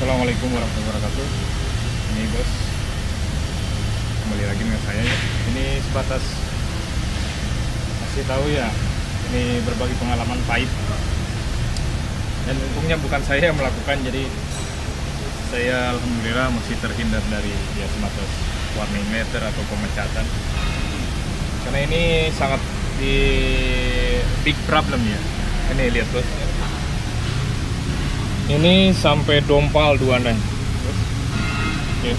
Assalamualaikum warahmatullahi wabarakatuh. Ini bos, kembali lagi dengan saya ya. Ini sebatas kasih tahu ya. Ini berbagi pengalaman pahit. Dan untungnya bukan saya yang melakukan, jadi saya alhamdulillah masih terhindar dari ya sebatas warning letter atau pemecatan. Karena ini sangat di big problem ya. Ini lihat bos. Ini sampai dompal dua nih. Oke.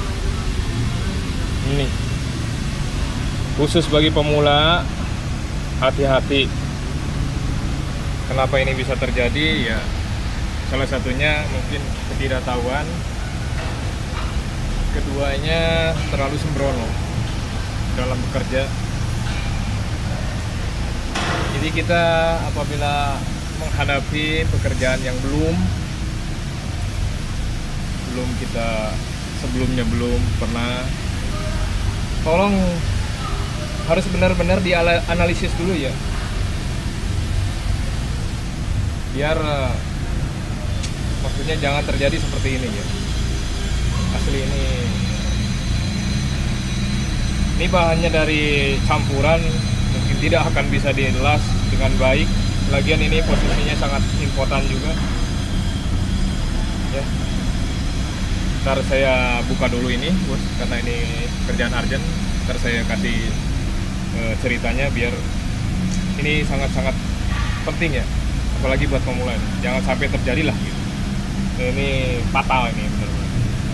Ini khusus bagi pemula, hati-hati. Kenapa ini bisa terjadi? Ya, salah satunya mungkin ketidaktahuan. Keduanya terlalu sembrono dalam bekerja. Jadi kita apabila menghadapi pekerjaan yang belum kita sebelumnya belum pernah, tolong harus benar-benar dianalisis dulu ya, biar maksudnya jangan terjadi seperti ini ya. Asli ini bahannya dari campuran, mungkin tidak akan bisa dielas dengan baik. Lagian ini posisinya sangat impotan juga ya. Ntar saya buka dulu ini bos, karena ini kerjaan urgent. Ntar saya kasih ceritanya, biar ini sangat-sangat penting ya, apalagi buat pemula. Jangan sampai terjadi lah gitu. Ini fatal ini benar-benar.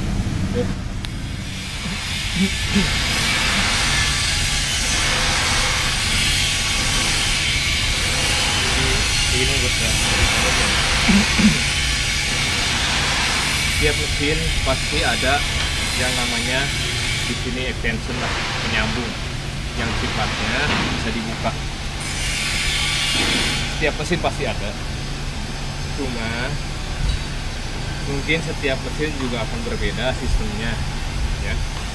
Ini bos ya. Tiap mesin pasti ada yang namanya di sini extension lah, penyambung yang sifatnya bisa dibuka. Setiap mesin pasti ada. Cuma mungkin setiap mesin juga akan berbeda sistemnya ya.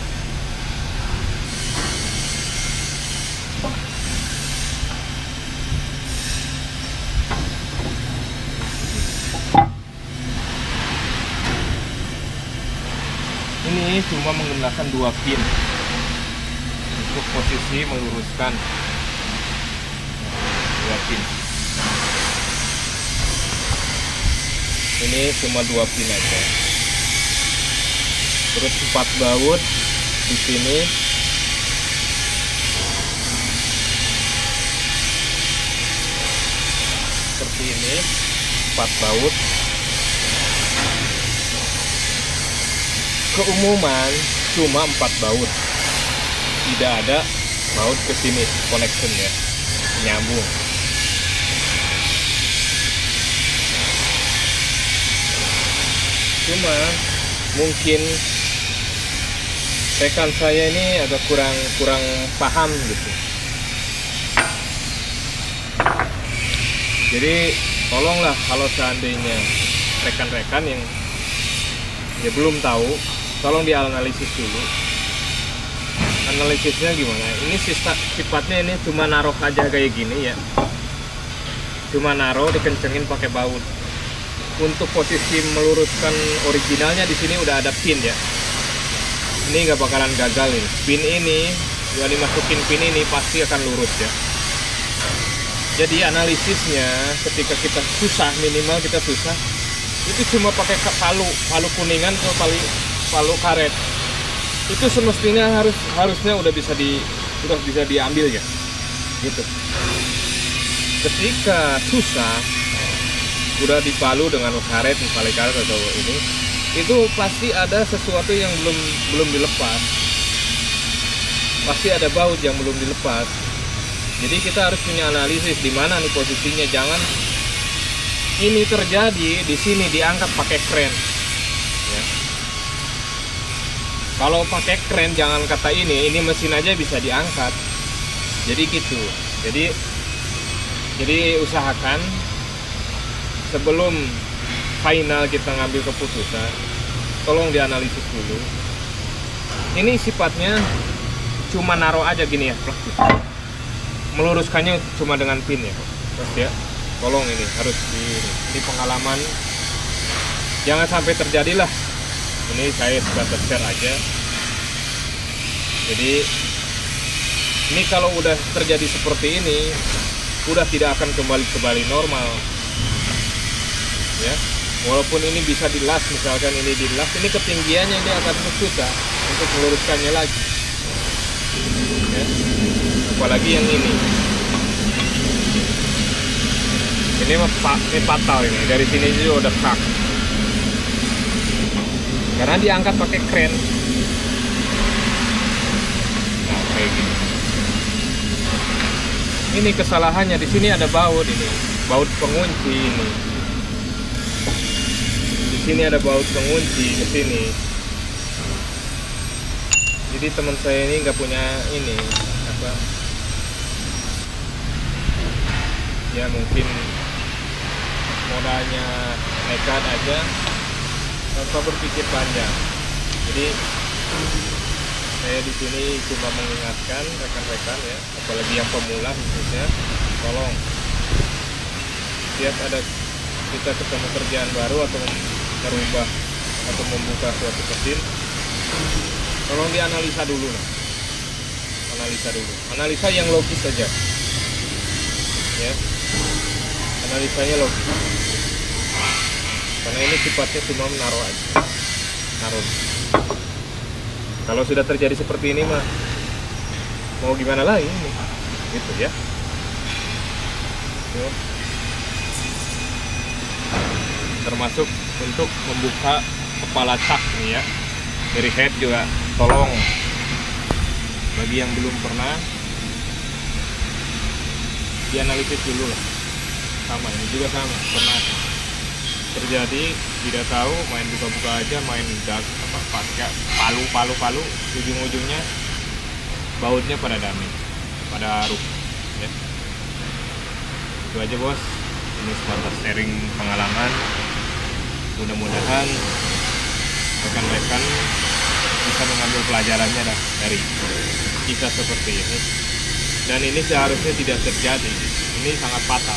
Ini cuma menggunakan 2 pin untuk posisi meluruskan 2 pin. Ini cuma 2 pin aja. Terus 4 baut di sini. Seperti ini, 4 baut. Keumuman cuma 4 baut, tidak ada baut ke sini connection ya, nyambung. Cuma mungkin rekan saya ini agak kurang paham gitu. Jadi tolonglah kalau seandainya rekan-rekan yang ya belum tahu, tolong dianalisis dulu. Analisisnya gimana? Ini sifatnya ini cuma naruh aja kayak gini ya. Cuma naruh, dikencengin pakai baut. Untuk posisi meluruskan originalnya di sini udah ada pin ya. Ini nggak bakalan gagal nih. Pin ini, ya dimasukin pin ini pasti akan lurus ya. Jadi analisisnya ketika kita susah, minimal kita susah, itu cuma pakai palu kuningan atau palu karet. Itu semestinya harusnya udah bisa diambil ya gitu. Ketika susah udah dipalu dengan karet, palu karet atau ini, itu pasti ada sesuatu yang belum dilepas. Pasti ada baut yang belum dilepas. Jadi kita harus punya analisis di mana nih posisinya. Jangan ini terjadi di sini diangkat pakai kren ya. Kalau pakai kren jangan kata ini mesin aja bisa diangkat. Jadi gitu. Jadi usahakan sebelum final kita ngambil keputusan, tolong dianalisis dulu. Ini sifatnya cuma naruh aja gini ya, meluruskannya cuma dengan pin ya, terus ya. Tolong ini harus di pengalaman jangan sampai terjadilah. Ini saya sebatas share aja. Jadi ini kalau udah terjadi seperti ini, udah tidak akan kembali normal ya. Walaupun ini bisa dilas, misalkan ini dilas, ini ketinggiannya ini akan susah untuk meluruskannya lagi ya. Apalagi yang ini fatal ini, dari sini juga udah krak karena diangkat pakai kren. Nah kayak gini. Ini kesalahannya di sini ada baut ini, baut pengunci ini. Di sini ada baut pengunci ke sini. Jadi teman saya ini nggak punya ini apa? Ya mungkin modalnya nekat aja tanpa berpikir panjang. Jadi saya di sini cuma mengingatkan rekan-rekan ya, apalagi yang pemula khususnya, tolong setiap ada kita ketemu kerjaan baru atau merubah atau membuka suatu mesin, tolong dianalisa dulu lah. Analisa yang logis saja ya, analisanya logis, karena ini sifatnya cuma menaruh aja, naruh. Kalau sudah terjadi seperti ini mah mau gimana lagi ini, gitu ya. Termasuk untuk membuka kepala cak nih ya, dari head juga tolong bagi yang belum pernah dianalisis dulu lah. Sama ini juga sama, pernah terjadi tidak tahu, main buka-buka aja, main pakai palu ujung-ujungnya bautnya pada damage, pada ruh ya. Itu aja bos, ini sebatas sharing pengalaman. Mudah-mudahan rekan-rekan bisa mengambil pelajarannya dari kita seperti ini, dan ini seharusnya tidak terjadi. Ini sangat fatal.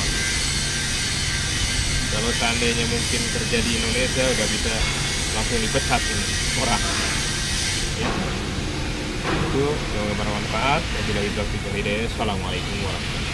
Kalau seandainya mungkin terjadi di Indonesia, udah bisa langsung dipecat ini orang ya. Itu semoga bermanfaat. Wabillahi taufiq wal hidayah. Assalamualaikum warahmatullahi wabarakatuh.